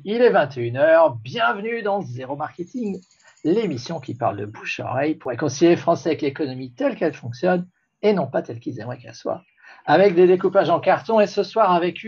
Il est 21h, bienvenue dans Zéro Marketing, l'émission qui parle de bouche à oreille pour réconcilier les Français avec l'économie telle qu'elle fonctionne et non pas telle qu'ils aimeraient qu'elle soit, avec des découpages en carton et ce soir avec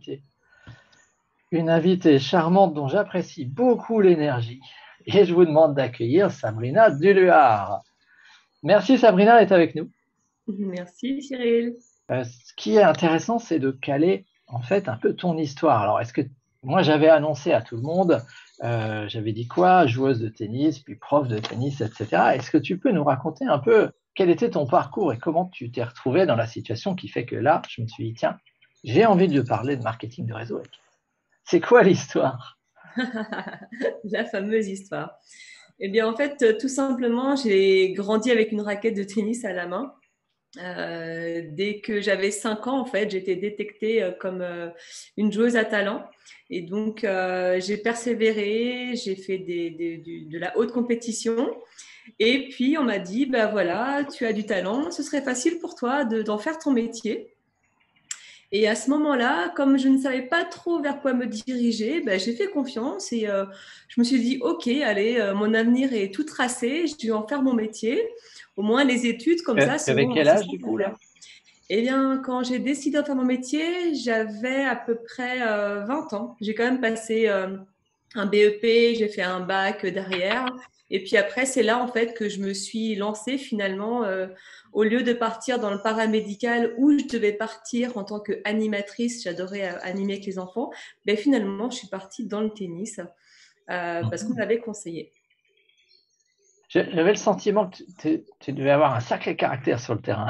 une invitée charmante dont j'apprécie beaucoup l'énergie. Et je vous demande d'accueillir Sabrina Duluard. Merci Sabrina d'être avec nous. Merci Cyril. Ce qui est intéressant, c'est de caler en fait un peu ton histoire. Alors, est-ce que moi j'avais annoncé à tout le monde, j'avais dit quoi, joueuse de tennis, puis prof de tennis, etc. Est-ce que tu peux nous raconter un peu quel était ton parcours et comment tu t'es retrouvée dans la situation qui fait que là, je me suis dit, tiens, j'ai envie de parler de marketing de réseau. C'est quoi l'histoire? La fameuse histoire. Eh bien, en fait, tout simplement, j'ai grandi avec une raquette de tennis à la main. Dès que j'avais 5 ans, en fait, j'étais détectée comme une joueuse à talent. Et donc, j'ai persévéré, j'ai fait de la haute compétition. Et puis, on m'a dit, bah voilà, tu as du talent, ce serait facile pour toi d'en faire ton métier. Et à ce moment-là, comme je ne savais pas trop vers quoi me diriger, ben, j'ai fait confiance et je me suis dit, OK, allez, mon avenir est tout tracé, je vais en faire mon métier. Au moins, les études comme ça Avec seront quel assez âge du simples à coup faire. là? Eh bien, quand j'ai décidé de faire mon métier, j'avais à peu près 20 ans. J'ai quand même passé un BEP, j'ai fait un bac derrière. Et puis après, c'est là en fait que je me suis lancée finalement. Au lieu de partir dans le paramédical où je devais partir en tant qu'animatrice, j'adorais animer avec les enfants, ben finalement, je suis partie dans le tennis parce qu'on m'avait conseillé. J'avais le sentiment que tu devais avoir un sacré caractère sur le terrain.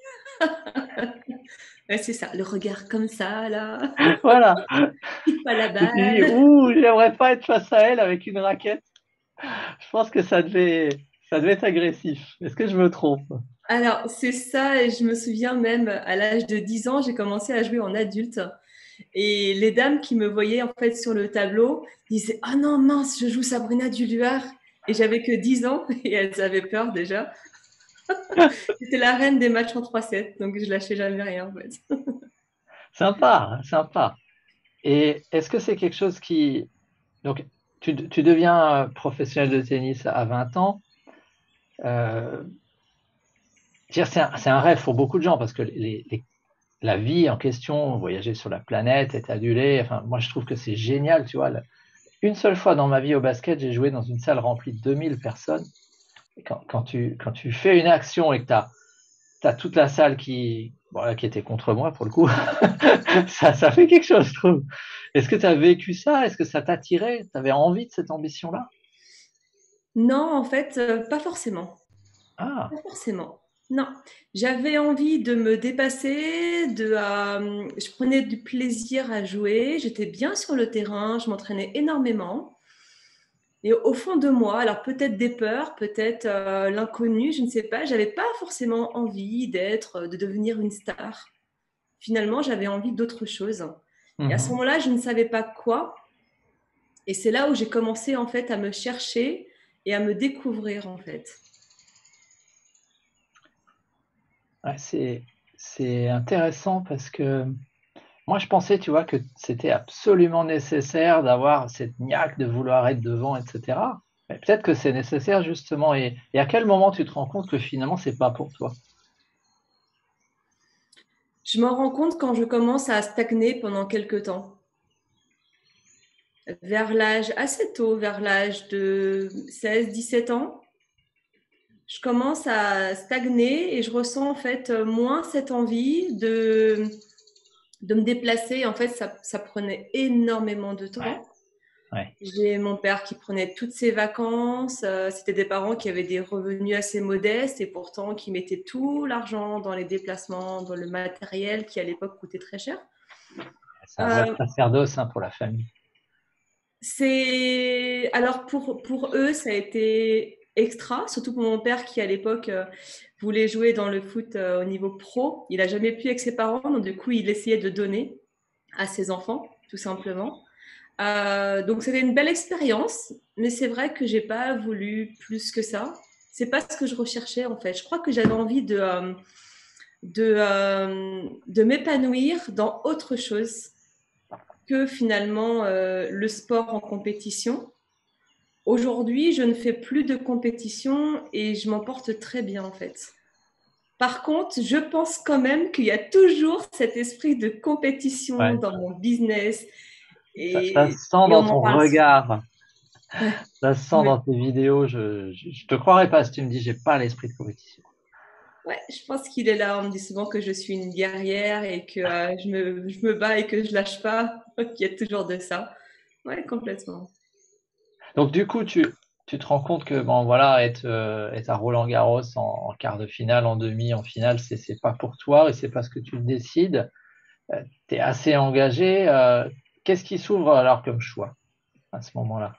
Ouais, c'est ça, le regard comme ça, là, Voilà. pique pas la Tu t'es dit, balle. ouh, j'aimerais pas être face à elle avec une raquette. Je pense que ça devait être agressif. Est-ce que je me trompe? Alors, c'est ça, et je me souviens même à l'âge de 10 ans, j'ai commencé à jouer en adulte. Et les dames qui me voyaient en fait sur le tableau disaient ah non, mince, je joue Sabrina Duluard. Et j'avais que 10 ans et elles avaient peur déjà. C'était la reine des matchs en 3-7, donc je lâchais jamais rien en fait. Sympa, hein, sympa. Et est-ce que c'est quelque chose qui... Donc, tu deviens professionnel de tennis à 20 ans. Euh, c'est un rêve pour beaucoup de gens parce que la vie en question, voyager sur la planète, être adulé, enfin, moi je trouve que c'est génial, tu vois. Une seule fois dans ma vie au basket, j'ai joué dans une salle remplie de 2000 personnes. Et quand tu fais une action et que t'as toute la salle voilà, qui était contre moi pour le coup, ça fait quelque chose, je trouve. Est-ce que tu as vécu ça? Est-ce que ça t'attirait? Tu avais envie de cette ambition-là? Non, en fait, pas forcément. Ah, Pas forcément. Non, j'avais envie de me dépasser, je prenais du plaisir à jouer, j'étais bien sur le terrain, je m'entraînais énormément. Et au fond de moi, alors peut-être des peurs, peut-être l'inconnu, je ne sais pas, j'avais pas forcément envie de devenir une star. Finalement, j'avais envie d'autre chose. Et à ce mhm. moment-là, je ne savais pas quoi. Et c'est là où j'ai commencé en fait à me chercher et à me découvrir en fait. Ouais, c'est intéressant parce que moi je pensais, tu vois, que c'était absolument nécessaire d'avoir cette niaque de vouloir être devant, etc. Mais peut-être que c'est nécessaire justement. Et à quel moment tu te rends compte que finalement c'est pas pour toi? Je m'en rends compte quand je commence à stagner pendant quelques temps. Vers l'âge assez tôt, vers l'âge de 16, 17 ans, je commence à stagner et je ressens en fait moins cette envie de me déplacer. En fait, ça prenait énormément de Ouais, temps. ouais. J'ai mon père qui prenait toutes ses vacances. C'était des parents qui avaient des revenus assez modestes et pourtant qui mettaient tout l'argent dans les déplacements, dans le matériel qui à l'époque coûtait très cher. C'est un vrai Euh, sacerdoce hein, pour la famille. c'est alors pour eux ça a été extra, surtout pour mon père qui à l'époque voulait jouer dans le foot au niveau pro. Il a jamais pu avec ses parents, donc du coup il essayait de donner à ses enfants tout simplement. Donc c'était une belle expérience, mais c'est vrai que j'ai pas voulu plus que ça. C'est pas ce que je recherchais en fait. Je crois que j'avais envie de m'épanouir dans autre chose que finalement le sport en compétition. Aujourd'hui, je ne fais plus de compétition et je m'en porte très bien en fait. Par contre, je pense quand même qu'il y a toujours cet esprit de compétition Ouais. dans mon business Ça se et, sent et on dans m'en ton parle souvent. regard. Ouais, Ça se sent oui. dans tes vidéos. Je te croirais pas si tu me dis j'ai pas l'esprit de compétition. Ouais, je pense qu'il est là. On me dit souvent que je suis une guerrière et que je me bats et que je lâche pas. Il y a toujours de ça. Ouais, complètement. Donc du coup, tu te rends compte que bon voilà, être à Roland-Garros en quart de finale, en demi, en finale, c'est pas pour toi et c'est pas ce que tu décides. Tu es assez engagé. Qu'est-ce qui s'ouvre alors comme choix à ce moment-là?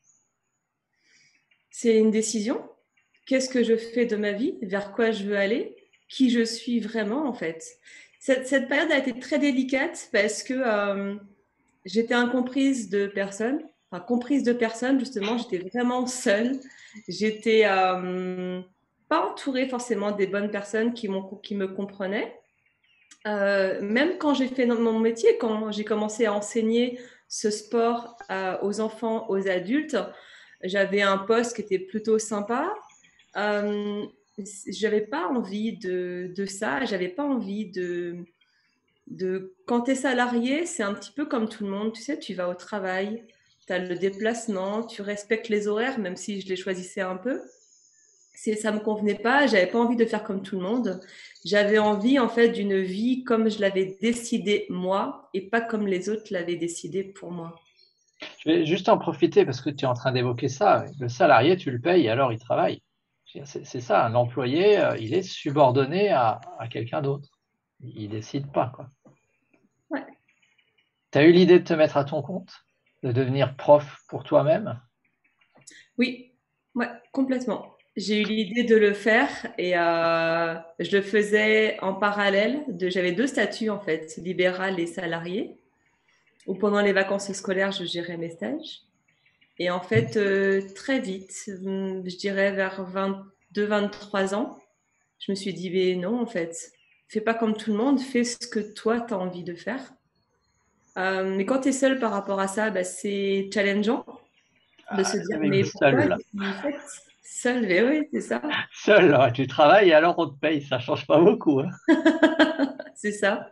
C'est une décision. Qu'est-ce que je fais de ma vie? Vers quoi je veux aller? Qui je suis vraiment, en fait? Cette période a été très délicate parce que j'étais incomprise de personne. Enfin, comprise de personne, justement. J'étais vraiment seule. J'étais pas entourée forcément des bonnes personnes qui me comprenaient. Même quand j'ai fait mon métier, quand j'ai commencé à enseigner ce sport aux enfants, aux adultes, j'avais un poste qui était plutôt sympa. Euh, j'avais pas envie de ça, j'avais pas envie Quand tu es salarié, c'est un petit peu comme tout le monde, tu sais, tu vas au travail, tu as le déplacement, tu respectes les horaires, même si je les choisissais un peu. Ça me convenait pas, j'avais pas envie de faire comme tout le monde. J'avais envie en fait d'une vie comme je l'avais décidé moi et pas comme les autres l'avaient décidé pour moi. Je vais juste en profiter parce que tu es en train d'évoquer ça. Le salarié, tu le payes, alors il travaille. C'est ça, un employé, il est subordonné à quelqu'un d'autre. Il décide pas, quoi. Ouais. Tu as eu l'idée de te mettre à ton compte, de devenir prof pour toi-même? Oui, ouais, complètement. J'ai eu l'idée de le faire et je le faisais en parallèle. J'avais deux statuts en fait, libéral et salarié. Où pendant les vacances scolaires, je gérais mes stages. Et en fait, très vite, je dirais vers 22, 23 ans, je me suis dit, mais non, en fait, fais pas comme tout le monde, fais ce que toi, tu as envie de faire. Mais quand tu es seul par rapport à ça, bah, c'est challengeant de se dire, Avec mais pourquoi seul. qu'est-ce que vous faites seul? Mais oui, c'est ça, Seul, ouais, tu travailles et alors on te paye, ça change pas beaucoup, hein. c'est ça.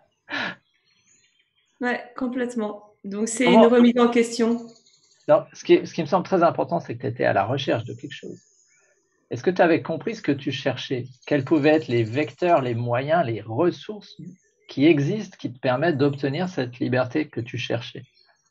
Ouais, complètement. Donc, c'est une Comment... remise en question. Non, ce qui me semble très important, c'est que tu étais à la recherche de quelque chose. Est-ce que tu avais compris ce que tu cherchais? Quels pouvaient être les vecteurs, les moyens, les ressources qui existent, qui te permettent d'obtenir cette liberté que tu cherchais?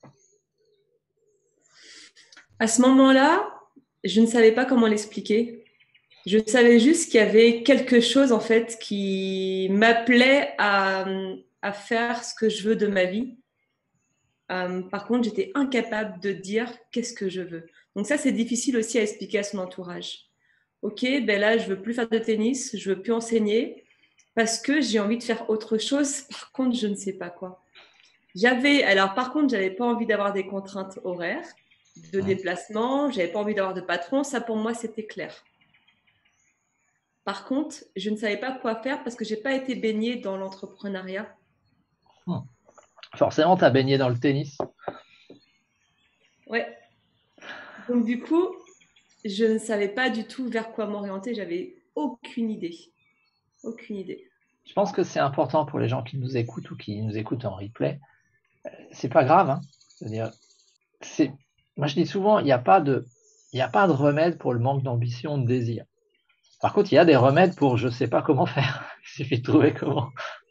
À ce moment-là, je ne savais pas comment l'expliquer. Je savais juste qu'il y avait quelque chose en fait qui m'appelait à faire ce que je veux de ma vie. Par contre, j'étais incapable de dire qu'est-ce que je veux. Donc ça, c'est difficile aussi à expliquer à son entourage. Ok, ben là, je veux plus faire de tennis, je veux plus enseigner parce que j'ai envie de faire autre chose. Par contre, je ne sais pas quoi. Alors par contre, j'avais pas envie d'avoir des contraintes horaires, de déplacement, j'avais pas envie d'avoir de patron. Ça, pour moi, c'était clair. Par contre, je ne savais pas quoi faire parce que j'ai pas été baignée dans l'entrepreneuriat. Hmm. Forcément, tu as baigné dans le tennis. Ouais. Donc du coup, je ne savais pas du tout vers quoi m'orienter. J'avais aucune idée. Aucune idée. Je pense que c'est important pour les gens qui nous écoutent ou qui nous écoutent en replay. C'est pas grave, hein. C'est-à-dire, c'est... Moi, je dis souvent, il n'y a pas de remède pour le manque d'ambition, de désir. Par contre, il y a des remèdes pour je sais pas comment faire. Il suffit de trouver comment.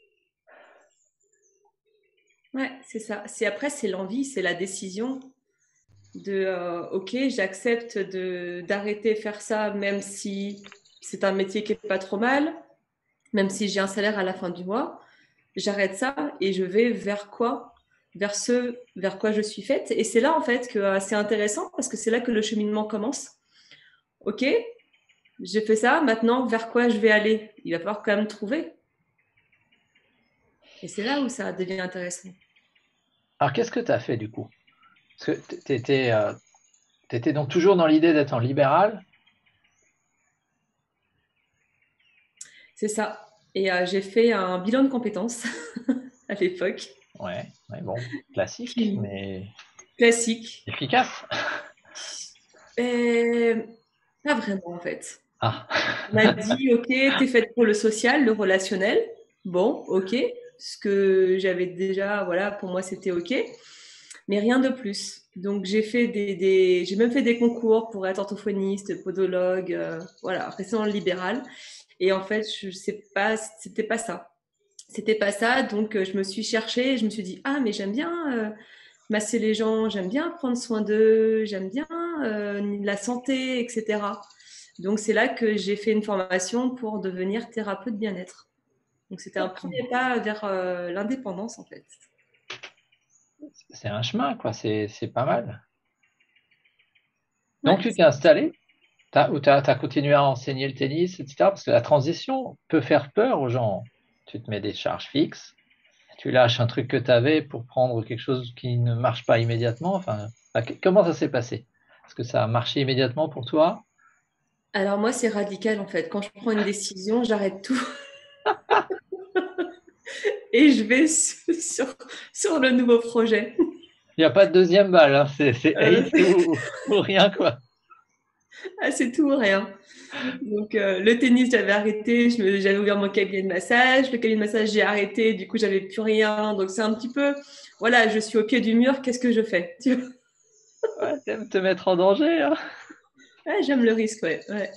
Ouais, c'est ça. C'est l'envie, c'est la décision de ok, j'accepte de d'arrêter de faire ça, même si c'est un métier qui est pas trop mal, même si j'ai un salaire à la fin du mois. J'arrête ça et je vais vers quoi? Vers ce vers quoi je suis faite. Et c'est là en fait que c'est intéressant parce que c'est là que le cheminement commence. Ok, j'ai fait ça, maintenant vers quoi je vais aller? Il va falloir quand même trouver. Et c'est là où ça devient intéressant. Alors, qu'est-ce que tu as fait du coup? Parce que tu étais donc toujours dans l'idée d'être en libéral. C'est ça. Et j'ai fait un bilan de compétences à l'époque. Ouais, ouais, bon, classique, Fini. mais Classique. efficace. Et pas vraiment, en fait. Ah, On m'a dit, OK, t'es faite pour le social, le relationnel. Bon, OK. Ce que j'avais déjà, voilà, pour moi, c'était OK. Mais rien de plus. Donc, j'ai même fait des concours pour être orthophoniste, podologue, voilà, rester dans le libéral. Et en fait, je sais pas, c'était pas ça. C'était pas ça. Donc, je me suis cherchée, je me suis dit, ah, mais j'aime bien masser les gens, j'aime bien prendre soin d'eux, j'aime bien la santé, etc. Donc c'est là que j'ai fait une formation pour devenir thérapeute bien-être. Donc c'était un premier d'accord. pas vers l'indépendance en fait. C'est un chemin, quoi, c'est pas mal. Donc, Ouais. tu t'es installé, ou tu as continué à enseigner le tennis, etc. Parce que la transition peut faire peur aux gens. Tu te mets des charges fixes, tu lâches un truc que tu avais pour prendre quelque chose qui ne marche pas immédiatement. Enfin, comment ça s'est passé? Est-ce que ça a marché immédiatement pour toi? Alors moi c'est radical en fait. Quand je prends une décision, j'arrête tout et je vais sur le nouveau projet. Il n'y a pas de deuxième balle, hein. C'est Euh, ace ou rien, quoi. ah, c'est tout ou rien. Donc le tennis j'avais arrêté, j'avais ouvert mon cabinet de massage. Le cabinet de massage j'ai arrêté, du coup j'avais plus rien. Donc c'est un petit peu, voilà, je suis au pied du mur. Qu'est-ce que je fais? Tu vois. Ouais, t'aimes te mettre en danger, hein. Ouais, j'aime le risque, ouais. Ouais.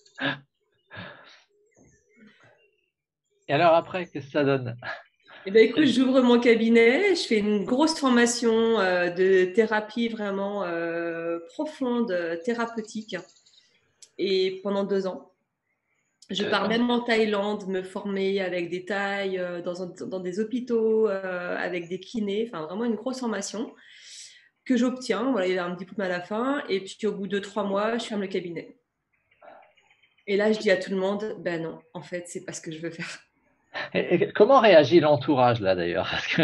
Et alors après, qu'est-ce que ça donne? Eh ben, écoute, j'ouvre mon cabinet, je fais une grosse formation de thérapie vraiment profonde, thérapeutique, et pendant 2 ans. Je pars D'accord. même en Thaïlande me former avec des Thaïs dans des hôpitaux, avec des kinés, enfin vraiment une grosse formation que j'obtiens. Voilà, il y a un diplôme à la fin, et puis au bout de 3 mois, je ferme le cabinet. Et là, je dis à tout le monde, ben non, en fait, c'est pas ce que je veux faire. Et comment réagit l'entourage, là, d'ailleurs? Parce que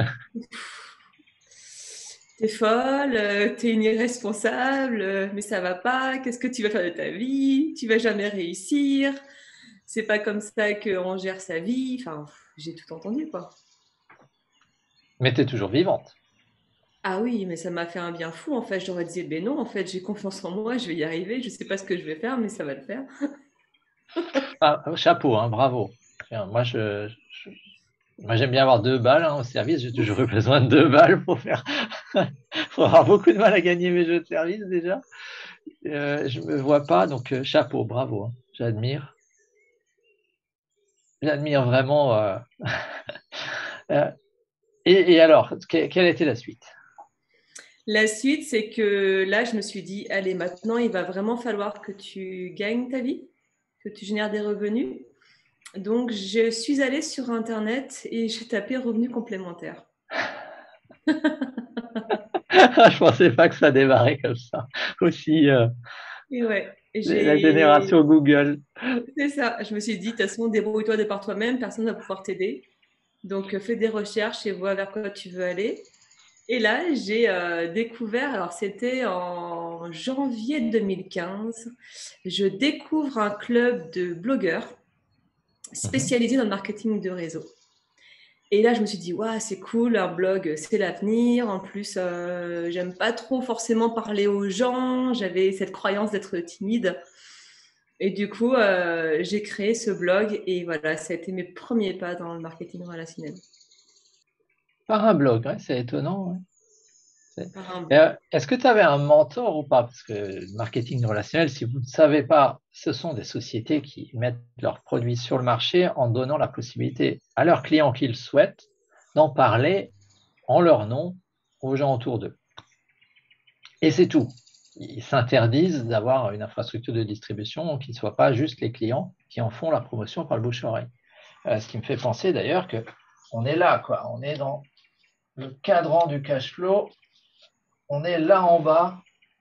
T'es folle, t'es une irresponsable, mais ça va pas, qu'est-ce que tu vas faire de ta vie? Tu vas jamais réussir, c'est pas comme ça qu'on gère sa vie. Enfin, j'ai tout entendu, quoi. mais tu es toujours vivante. Ah oui, mais ça m'a fait un bien fou, en fait. J'aurais dit, ben non, en fait, j'ai confiance en moi, je vais y arriver, je sais pas ce que je vais faire, mais ça va le faire. Ah, chapeau, hein, bravo. Tiens, moi, j'aime bien avoir 2 balles, hein, au service. J'ai toujours eu besoin de 2 balles pour faire. Faut avoir beaucoup de mal à gagner mes jeux de service déjà. Je me vois pas, donc chapeau, bravo, hein. J'admire vraiment. Euh, et alors, quelle a été la suite? La suite, c'est que là, je me suis dit, allez, maintenant, il va vraiment falloir que tu gagnes ta vie, que tu génères des revenus. Donc, je suis allée sur Internet et j'ai tapé revenus complémentaires. Je pensais pas que ça démarrait comme ça. Aussi, Et ouais, la génération Google. c'est ça. Je me suis dit, de toute façon, débrouille-toi de par toi-même, personne ne va pouvoir t'aider. Donc, fais des recherches et vois vers quoi tu veux aller. Et là, j'ai découvert, alors c'était en janvier 2015, je découvre un club de blogueurs Mhm. spécialisés dans le marketing de réseau. Et là, je me suis dit, ouais, c'est cool, un blog, c'est l'avenir. En plus, j'aime pas trop forcément parler aux gens. J'avais cette croyance d'être timide. Et du coup, j'ai créé ce blog et voilà, ça a été mes premiers pas dans le marketing relationnel. Par un blog, ouais, c'est étonnant. Ouais. Par un Est-ce que tu avais un mentor ou pas? Parce que le marketing relationnel, si vous ne savez pas, ce sont des sociétés qui mettent leurs produits sur le marché en donnant la possibilité à leurs clients qu'ils souhaitent d'en parler en leur nom aux gens autour d'eux. Et c'est tout. Ils s'interdisent d'avoir une infrastructure de distribution qui ne soit pas juste les clients qui en font la promotion par le bouche-oreille. Ce qui me fait penser d'ailleurs que on est là, quoi. On est dans le cadran du cash flow. On est là en bas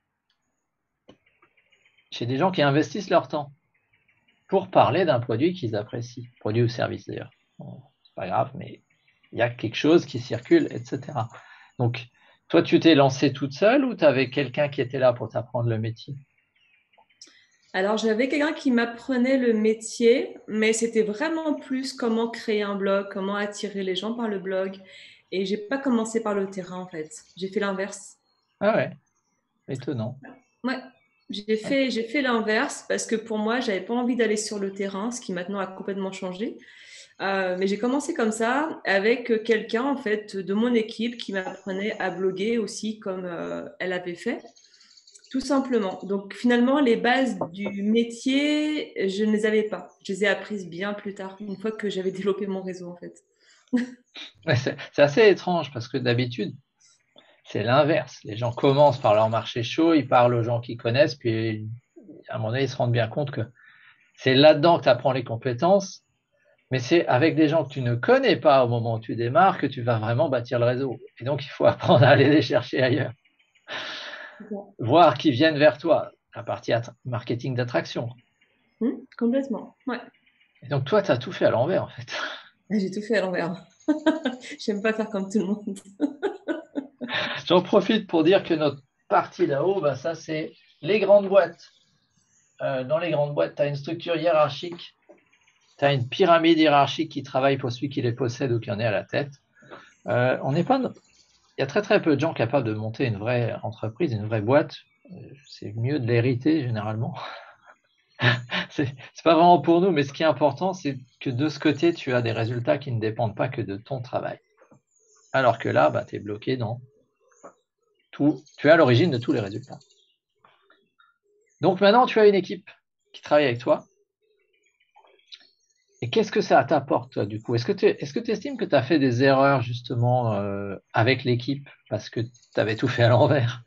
chez des gens qui investissent leur temps pour parler d'un produit qu'ils apprécient, produit ou service d'ailleurs. Bon, c'est pas grave, mais il y a quelque chose qui circule, etc. Donc, toi, tu t'es lancée toute seule ou tu avais quelqu'un qui était là pour t'apprendre le métier? Alors, j'avais quelqu'un qui m'apprenait le métier, mais c'était vraiment plus comment créer un blog, comment attirer les gens par le blog. Et j'ai pas commencé par le terrain, en fait. J'ai fait l'inverse. Ah ouais, étonnant. Ouais, j'ai fait l'inverse parce que pour moi, j'avais pas envie d'aller sur le terrain, ce qui maintenant a complètement changé. Mais j'ai commencé comme ça avec quelqu'un en fait de mon équipe qui m'apprenait à bloguer aussi comme elle avait fait, tout simplement. Donc finalement, les bases du métier, je ne les avais pas. Je les ai apprises bien plus tard, une fois que j'avais développé mon réseau en fait. Ouais, c'est assez étrange parce que d'habitude, c'est l'inverse. Les gens commencent par leur marché chaud, ils parlent aux gens qu'ils connaissent, puis à un moment donné, ils se rendent bien compte que c'est là-dedans que tu apprends les compétences, mais c'est avec des gens que tu ne connais pas au moment où tu démarres que tu vas vraiment bâtir le réseau. Et donc, il faut apprendre à aller les chercher ailleurs, voir qu'ils viennent vers toi, la partie marketing d'attraction. Complètement. Ouais. Et donc, toi, tu as tout fait à l'envers, en fait. J'ai tout fait à l'envers. J'aime pas faire comme tout le monde. J'en profite pour dire que notre partie là-haut, bah, ça, c'est les grandes boîtes. Dans les grandes boîtes, tu as une structure hiérarchique, tu as une pyramide hiérarchique qui travaille pour celui qui les possède ou qui en est à la tête. On n'est pas, il y a très très peu de gens capables de monter une vraie entreprise, une vraie boîte. C'est mieux de l'hériter généralement. C'est pas vraiment pour nous, mais ce qui est important, c'est que de ce côté, tu as des résultats qui ne dépendent pas que de ton travail. Alors que là, bah, tu es bloqué dans tout, tu es à l'origine de tous les résultats. Donc maintenant, tu as une équipe qui travaille avec toi. Et qu'est-ce que ça t'apporte, toi, du coup? Est-ce que tu estimes que tu as fait des erreurs, justement, avec l'équipe parce que tu avais tout fait à l'envers?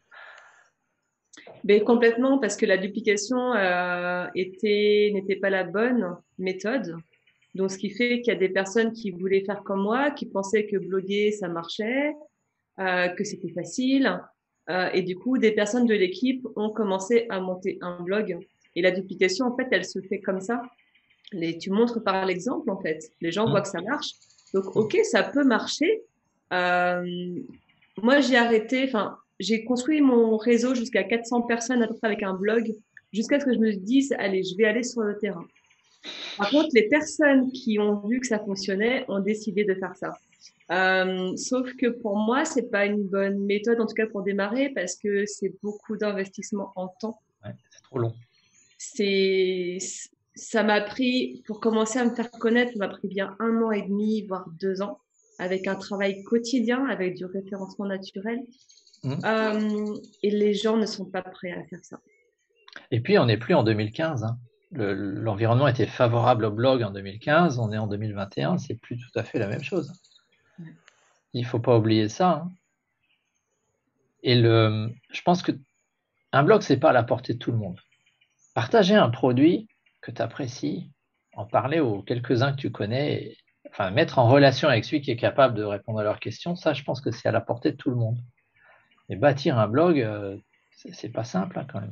Mais complètement, parce que la duplication n'était pas la bonne méthode. Donc, ce qui fait qu'il y a des personnes qui voulaient faire comme moi, qui pensaient que bloguer, ça marchait, que c'était facile. Et du coup, des personnes de l'équipe ont commencé à monter un blog. Et la duplication, en fait, elle se fait comme ça. Tu montres par l'exemple, en fait. Les gens voient Hum, que ça marche. Donc, OK, ça peut marcher. Euh, Moi, j'ai arrêté, enfin, j'ai construit mon réseau jusqu'à 400 personnes à peu près avec un blog, jusqu'à ce que je me dise, allez, je vais aller sur le terrain. Par contre, les personnes qui ont vu que ça fonctionnait ont décidé de faire ça. Sauf que pour moi, c'est pas une bonne méthode, en tout cas pour démarrer, parce que c'est beaucoup d'investissement en temps. ouais, c'est trop long. C'est, Ça m'a pris, pour commencer à me faire connaître, ça m'a pris bien 1 an et demi, voire 2 ans, avec un travail quotidien, avec du référencement naturel. Hum. Et les gens ne sont pas prêts à faire ça. Et puis, on n'est plus en 2015, hein. L'environnement était favorable au blog en 2015, on est en 2021, c'est plus tout à fait la même chose. Il ne faut pas oublier ça, hein. Et je pense que un blog, c'est pas à la portée de tout le monde. Partager un produit que tu apprécies, en parler aux quelques-uns que tu connais, enfin, mettre en relation avec celui qui est capable de répondre à leurs questions, ça, je pense que c'est à la portée de tout le monde. Et bâtir un blog, c'est pas simple, hein, quand même.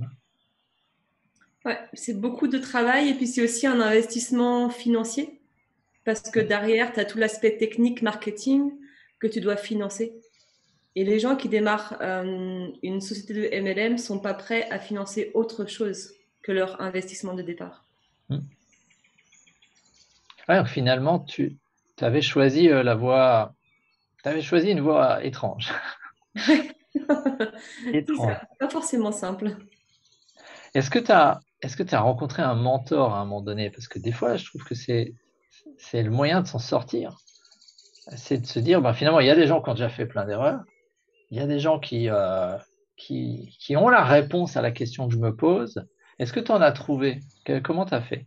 Ouais, c'est beaucoup de travail et puis c'est aussi un investissement financier parce que derrière, tu as tout l'aspect technique, marketing que tu dois financer. Et les gens qui démarrent une société de MLM ne sont pas prêts à financer autre chose que leur investissement de départ. Hmm. Ouais, donc finalement, tu avais choisi tu avais choisi une voie étrange. Ouais, c'est Étrange. ça, pas forcément simple. Est-ce que tu as rencontré un mentor à un moment donné? Parce que des fois, je trouve que c'est le moyen de s'en sortir. C'est de se dire, bah, finalement, il y a des gens qui ont déjà fait plein d'erreurs. Il y a des gens qui ont la réponse à la question que je me pose. Est-ce que tu en as trouvé? Comment tu as fait?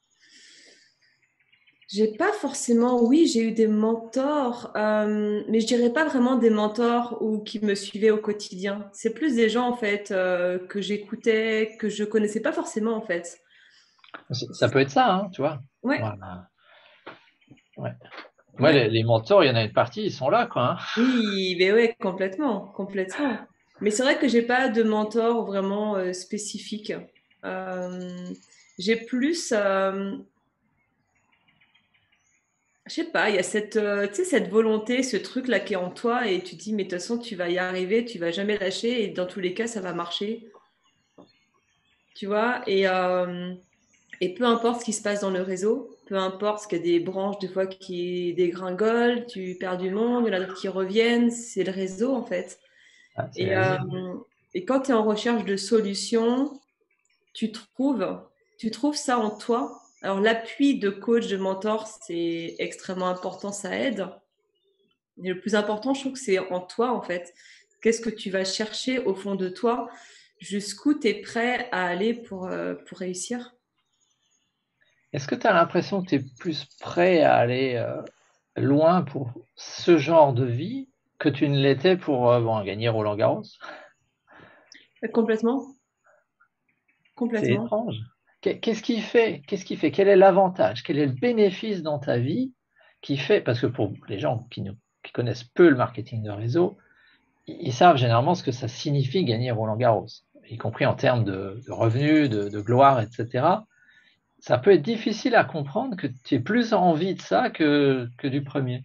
J'ai pas forcément, oui, j'ai eu des mentors, mais je dirais pas vraiment des mentors ou qui me suivaient au quotidien. C'est plus des gens en fait que j'écoutais, que je connaissais pas forcément en fait. Ça peut être ça, hein, tu vois. Ouais, Voilà. Ouais. Moi, ouais, les mentors, il y en a une partie, ils sont là, quoi, hein. oui, mais ouais, complètement, complètement. Mais c'est vrai que j'ai pas de mentor vraiment spécifique. Euh, j'ai plus, je sais pas, il y a cette, tu sais, cette volonté, ce truc-là qui est en toi et tu te dis, mais de toute façon, tu vas y arriver, tu vas jamais lâcher et dans tous les cas, ça va marcher, tu vois. Et peu importe ce qui se passe dans le réseau. peu importe, parce qu'il y a des branches des fois qui dégringolent, tu perds du monde, il y en a d'autres qui reviennent, c'est le réseau en fait. Ah, c'est Et, la vie. et quand tu es en recherche de solutions, tu trouves, tu trouves ça en toi. Alors l'appui de coach, de mentor, c'est extrêmement important, ça aide. Et le plus important, je trouve que c'est en toi en fait. Qu'est-ce que tu vas chercher au fond de toi? Jusqu'où tu es prêt à aller pour réussir? Est-ce que tu as l'impression que tu es plus prêt à aller loin pour ce genre de vie que tu ne l'étais pour bon, gagner Roland-Garros? Complètement, C'est complètement. étrange. Qu'est-ce qui fait? Qu'est-ce qui fait? Quel est l'avantage? Quel est le bénéfice dans ta vie qui fait? Parce que pour les gens qui connaissent peu le marketing de réseau, ils savent généralement ce que ça signifie gagner Roland-Garros, y compris en termes de revenus, de gloire, etc. Ça peut être difficile à comprendre que tu aies plus envie de ça que du premier.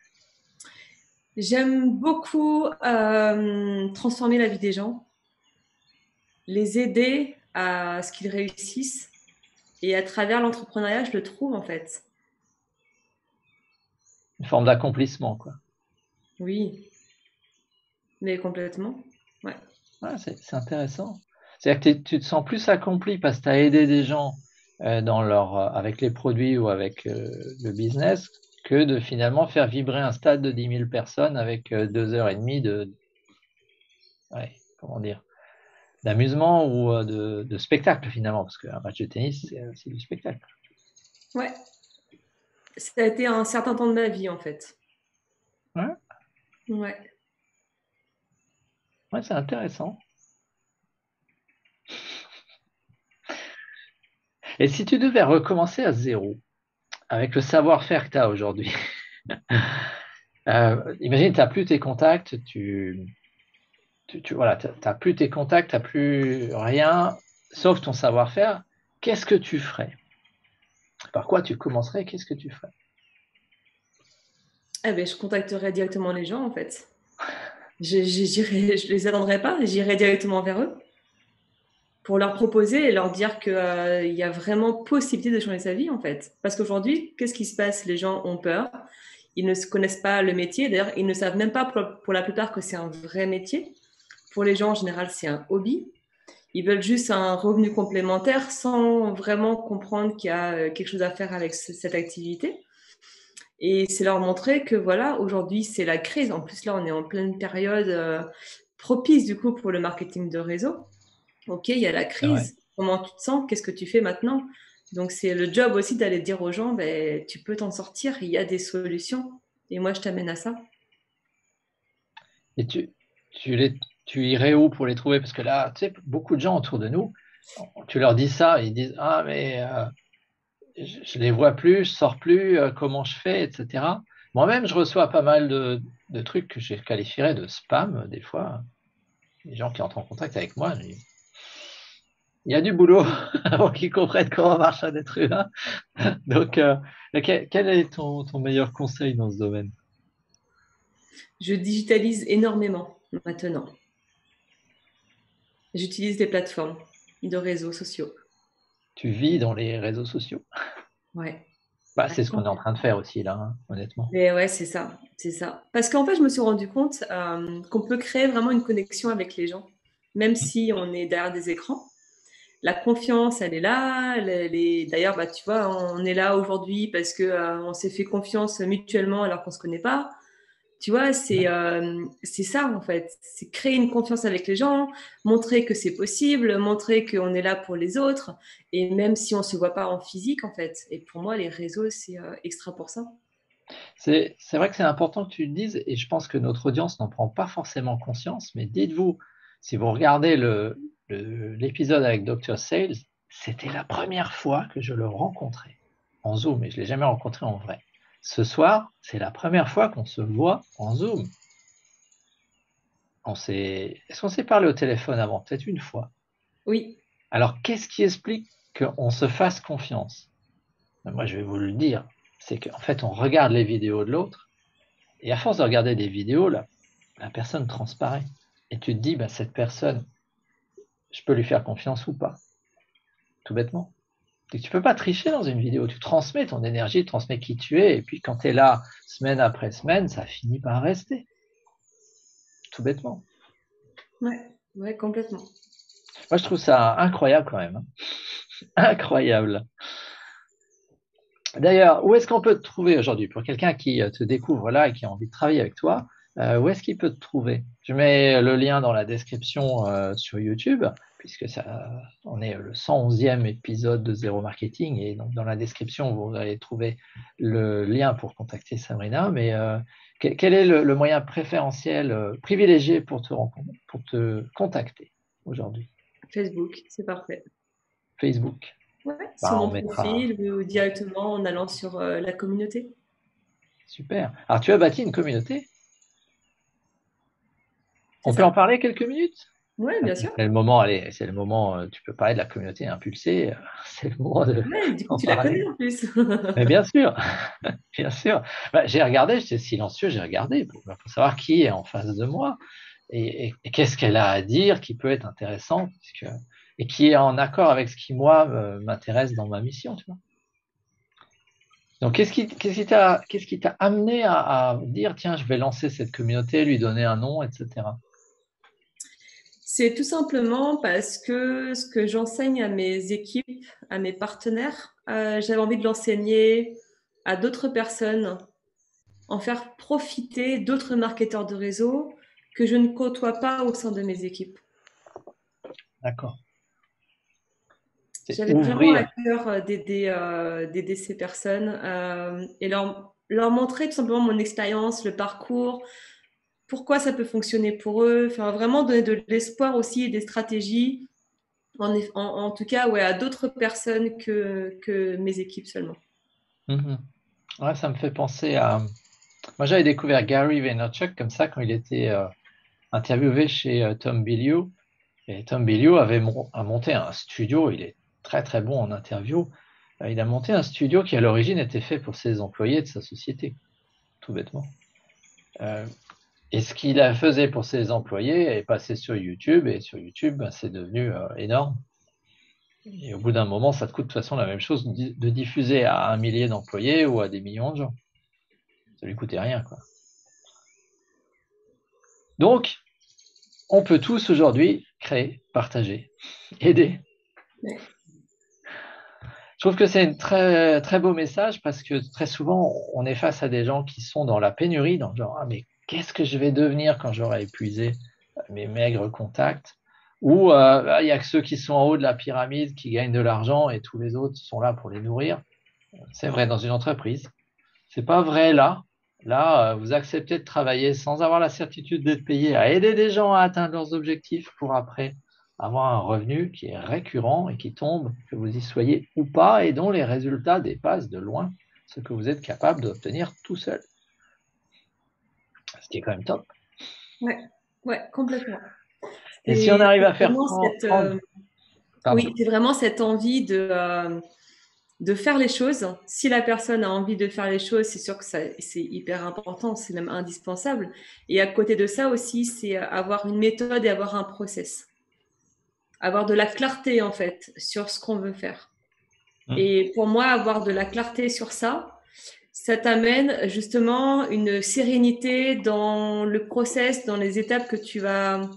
J'aime beaucoup transformer la vie des gens, les aider à ce qu'ils réussissent. Et à travers l'entrepreneuriat, je le trouve en fait. Une forme d'accomplissement, quoi. Oui, mais complètement. Ouais. Ouais, c'est intéressant. C'est-à-dire que tu te sens plus accompli parce que tu as aidé des gens avec les produits ou avec le business que de finalement faire vibrer un stade de 10 000 personnes avec 2 heures et demie ouais, comment dire, d'amusement ou de spectacle finalement, parce qu'un match de tennis, c'est du spectacle. Ouais. Ça a été un certain temps de ma vie en fait. Ouais, Ouais. ouais, c'est intéressant. Et si tu devais recommencer à zéro, avec le savoir-faire que tu as aujourd'hui, imagine, tu n'as plus tes contacts, voilà, t'as plus tes contacts, tu n'as plus rien, sauf ton savoir-faire. Qu'est-ce que tu ferais? Par quoi tu commencerais? Qu'est-ce que tu ferais? Eh ben, je contacterai directement les gens en fait. Je les attendrai pas, j'irai directement vers eux pour leur proposer et leur dire que il y a vraiment possibilité de changer sa vie en fait. Parce qu'aujourd'hui, qu'est-ce qui se passe? Les gens ont peur, ils ne se connaissent pas le métier. D'ailleurs, ils ne savent même pas pour la plupart que c'est un vrai métier. Pour les gens en général, c'est un hobby. Ils veulent juste un revenu complémentaire sans vraiment comprendre qu'il y a quelque chose à faire avec cette activité. Et c'est leur montrer que voilà, aujourd'hui, c'est la crise. En plus, là, on est en pleine période propice du coup pour le marketing de réseau. Ok, il y a la C'est vrai. crise. Comment tu te sens? Qu'est-ce que tu fais maintenant? Donc, c'est le job aussi d'aller dire aux gens, ben, tu peux t'en sortir, il y a des solutions. Et moi, je t'amène à ça. Et tu irais où pour les trouver? Parce que là, tu sais, beaucoup de gens autour de nous, tu leur dis ça, ils disent, ah, mais je les vois plus, je sors plus, comment je fais, etc. Moi-même, je reçois pas mal de trucs que je qualifierais de spam, des fois. Les gens qui entrent en contact avec moi, il y a du boulot avant qu'ils comprennent comment marche un être humain. Donc, quel est ton meilleur conseil dans ce domaine? Je digitalise énormément maintenant. J'utilise des plateformes de réseaux sociaux. Tu vis dans les réseaux sociaux? Ouais. Bah, Ouais, c'est ce qu'on est en train de faire aussi là, hein, honnêtement. mais ouais, c'est ça, c'est ça. Parce qu'en fait, je me suis rendu compte qu'on peut créer vraiment une connexion avec les gens, même si on est derrière des écrans. La confiance, elle est là. D'ailleurs, bah, tu vois, on est là aujourd'hui parce que on s'est fait confiance mutuellement alors qu'on se connaît pas. Tu vois, c'est ça en fait. C'est créer une confiance avec les gens, montrer que c'est possible, montrer qu'on est là pour les autres, et même si on se voit pas en physique en fait. Et pour moi, les réseaux, c'est extra pour ça. C'est vrai que c'est important que tu le dises et je pense que notre audience n'en prend pas forcément conscience, mais dites-vous, si vous regardez l'épisode avec Dr. Sales, c'était la première fois que je le rencontrais en Zoom et je ne l'ai jamais rencontré en vrai. Ce soir, c'est la première fois qu'on se voit en Zoom. Est-ce qu'on s'est parlé au téléphone avant? Peut-être une fois. Oui, Alors, qu'est-ce qui explique qu'on se fasse confiance? Moi, je vais vous le dire, c'est qu'en fait, on regarde les vidéos de l'autre, et à force de regarder des vidéos, la personne transparaît. Et tu te dis, bah, cette personne, je peux lui faire confiance ou pas, tout bêtement. Tu ne peux pas tricher dans une vidéo. Tu transmets ton énergie, tu transmets qui tu es. Et puis quand tu es là semaine après semaine, ça finit par rester. Tout bêtement. Ouais, complètement. Moi, je trouve ça incroyable quand même. Hein. Incroyable. D'ailleurs, où est-ce qu'on peut te trouver aujourd'hui? Pour quelqu'un qui te découvre là et qui a envie de travailler avec toi, où est-ce qu'il peut te trouver? Je mets le lien dans la description sur YouTube, puisque ça, on est le 111e épisode de Zéro Marketing, et donc dans la description, vous allez trouver le lien pour contacter Sabrina. Mais quel est le moyen préférentiel, privilégié pour pour te contacter aujourd'hui? Facebook, c'est parfait. Facebook. Ouais, sur Bah, on mon mettra. profil ou directement en allant sur la communauté. Super. Alors, tu as bâti une communauté? C'est On peut en ça? parler quelques minutes? Oui, bien sûr. C'est le moment, allez, c'est le moment, tu peux parler de la communauté impulsée, c'est le moment Ouais, du coup, d'en tu la connais parler. en plus. Mais bien sûr, bien sûr. Bah, j'ai regardé, j'étais silencieux, j'ai regardé pour savoir qui est en face de moi et qu'est-ce qu'elle a à dire qui peut être intéressant et qui est en accord avec ce qui, moi, m'intéresse dans ma mission, tu vois. Donc, qu'est-ce qui t'a amené à dire, tiens, je vais lancer cette communauté, lui donner un nom, etc. C'est tout simplement parce que ce que j'enseigne à mes équipes, à mes partenaires, j'avais envie de l'enseigner à d'autres personnes, en faire profiter d'autres marketeurs de réseau que je ne côtoie pas au sein de mes équipes. D'accord. C'est J'avais vraiment à ouvrir. cœur d'aider ces personnes et leur montrer tout simplement mon expérience, le parcours, pourquoi ça peut fonctionner pour eux, enfin, vraiment donner de l'espoir aussi et des stratégies, en tout cas ouais, à d'autres personnes que mes équipes seulement. Mhm. Ouais, ça me fait penser à. Moi, j'avais découvert Gary Vaynerchuk comme ça quand il était interviewé chez Tom Bilyeu. Et Tom Bilyeu a monté un studio. Il est très très bon en interview. Il a monté un studio qui à l'origine était fait pour ses employés de sa société, tout bêtement. Euh, et ce qu'il a faisait pour ses employés est passé sur YouTube. Et sur YouTube, ben, c'est devenu énorme. Et au bout d'un moment, ça te coûte de toute façon la même chose de diffuser à 1 millier d'employés ou à des millions de gens. Ça lui coûtait rien, quoi. Donc, on peut tous aujourd'hui créer, partager, aider. Ouais. Je trouve que c'est un très, très beau message parce que très souvent, on est face à des gens qui sont dans la pénurie, dans le genre, ah, mais qu'est-ce que je vais devenir quand j'aurai épuisé mes maigres contacts? Ou il y a que ceux qui sont en haut de la pyramide qui gagnent de l'argent et tous les autres sont là pour les nourrir. C'est vrai dans une entreprise. C'est pas vrai là. Là, vous acceptez de travailler sans avoir la certitude d'être payé à aider des gens à atteindre leurs objectifs pour après avoir un revenu qui est récurrent et qui tombe, que vous y soyez ou pas, et dont les résultats dépassent de loin ce que vous êtes capable d'obtenir tout seul. Ce qui est quand même top. Ouais, ouais, complètement. Et si on arrive C'est à faire vraiment prendre, pardon, oui, c'est vraiment cette envie de faire les choses. Si la personne a envie de faire les choses, c'est sûr que c'est hyper important, c'est même indispensable. Et à côté de ça aussi, c'est avoir une méthode et avoir un process. Avoir de la clarté, en fait, sur ce qu'on veut faire. Et pour moi, avoir de la clarté sur ça, ça t'amène justement une sérénité dans le process, dans les étapes que tu vas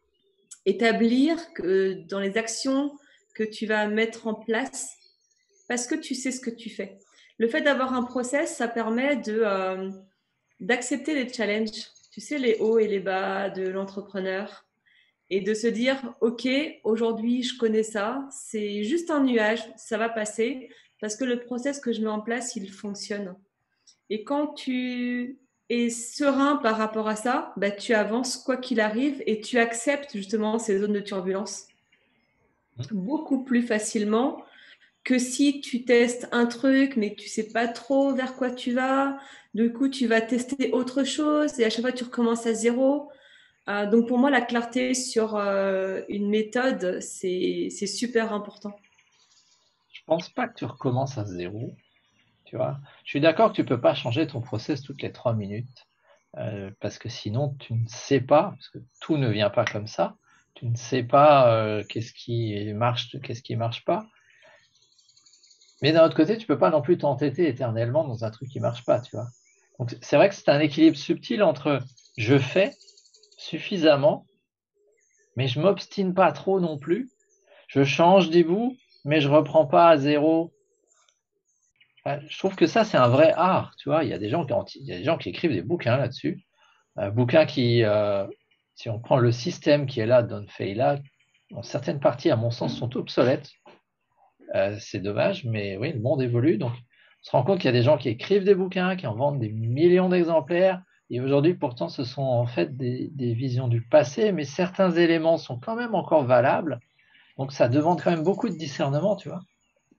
établir, dans les actions que tu vas mettre en place, parce que tu sais ce que tu fais. Le fait d'avoir un process, ça permet d'accepter les challenges, tu sais, les hauts et les bas de l'entrepreneur, et de se dire, OK, aujourd'hui, je connais ça, c'est juste un nuage, ça va passer, parce que le process que je mets en place, il fonctionne. Et quand tu es serein par rapport à ça, bah, tu avances quoi qu'il arrive et tu acceptes justement ces zones de turbulence beaucoup plus facilement que si tu testes un truc mais que tu sais pas trop vers quoi tu vas. Du coup, tu vas tester autre chose et à chaque fois, tu recommences à zéro. Donc pour moi, la clarté sur une méthode, c'est super important. je pense pas que tu recommences à zéro. Tu vois, je suis d'accord que tu peux pas changer ton process toutes les 3 minutes. Parce que sinon tu ne sais pas, parce que tout ne vient pas comme ça, tu ne sais pas qu'est-ce qui marche pas. Mais d'un autre côté, tu peux pas non plus t'entêter éternellement dans un truc qui marche pas, tu vois. Donc c'est vrai que c'est un équilibre subtil entre je fais suffisamment, mais je m'obstine pas trop non plus. Je change des bouts, mais je reprends pas à zéro. Je trouve que ça, c'est un vrai art, tu vois. Il y a des gens qui écrivent des bouquins là-dessus. Bouquins qui, si on prend le système qui est là, Don Fayla, dans certaines parties, à mon sens, sont obsolètes. C'est dommage, mais oui, le monde évolue. Donc, on se rend compte qu'il y a des gens qui écrivent des bouquins, qui en vendent des millions d'exemplaires. Et aujourd'hui, pourtant, ce sont en fait des visions du passé, mais certains éléments sont quand même encore valables. Donc, ça demande quand même beaucoup de discernement, tu vois.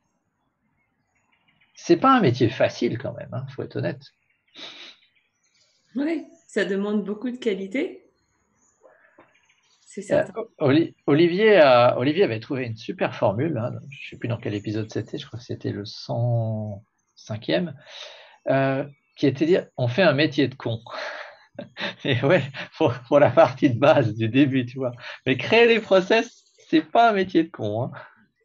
C'est pas un métier facile quand même, hein, faut être honnête. Oui, ça demande beaucoup de qualité, c'est Euh, certain. Olivier avait trouvé une super formule, hein, je ne sais plus dans quel épisode c'était, je crois que c'était le 105e, euh, qui était de dire on fait un métier de con. Et ouais, pour la partie de base du début, tu vois. Mais créer des process, c'est pas un métier de con, hein.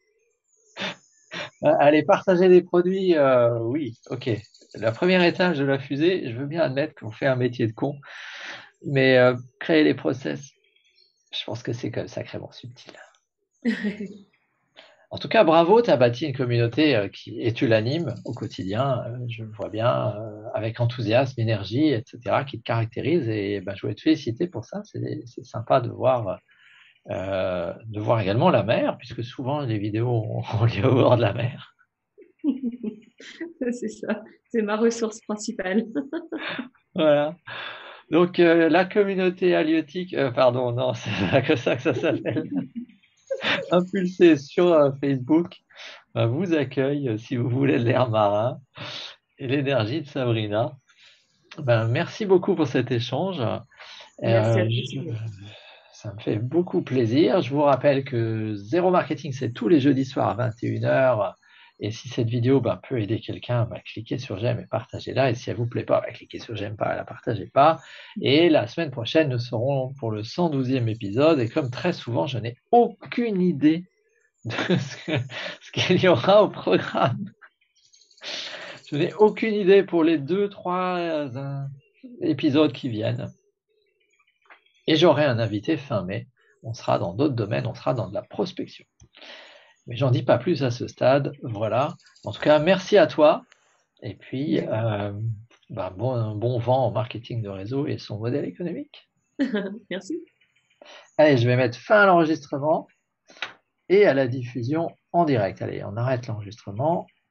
Aller partager des produits, oui, ok. La première étage de la fusée, je veux bien admettre qu'on fait un métier de con, mais créer les process, je pense que c'est quand même sacrément subtil. En tout cas, bravo, tu as bâti une communauté et tu l'animes au quotidien, je le vois bien, avec enthousiasme, énergie, etc., qui te caractérise. Et ben, je voulais te féliciter pour ça. C'est sympa de voir également la mer, puisque souvent les vidéos ont lieu au bord de la mer. C'est ça, c'est ma ressource principale. Voilà. Donc, la communauté halieutique, pardon, non, c'est pas que ça que ça s'appelle, impulsée sur Facebook, vous accueille si vous voulez de l'air marin et l'énergie de Sabrina. Ben, merci beaucoup pour cet échange. Merci à Euh, toi, je- Simon. Ça me fait beaucoup plaisir. Je vous rappelle que Zéro Marketing, c'est tous les jeudis soirs à 21 heures. Et si cette vidéo peut aider quelqu'un, cliquez sur j'aime et partagez-la. Et si elle ne vous plaît pas, cliquez sur j'aime pas et la partagez pas. Et la semaine prochaine, nous serons pour le 112e épisode. Et comme très souvent, je n'ai aucune idée de ce qu'il y aura au programme. Je n'ai aucune idée pour les 2, 3 épisodes qui viennent. Et j'aurai un invité fin mai. On sera dans d'autres domaines, on sera dans de la prospection. Mais j'en dis pas plus à ce stade. Voilà. En tout cas, merci à toi. Et puis, bon vent au marketing de réseau et son modèle économique. Merci. Allez, je vais mettre fin à l'enregistrement et à la diffusion en direct. Allez, on arrête l'enregistrement.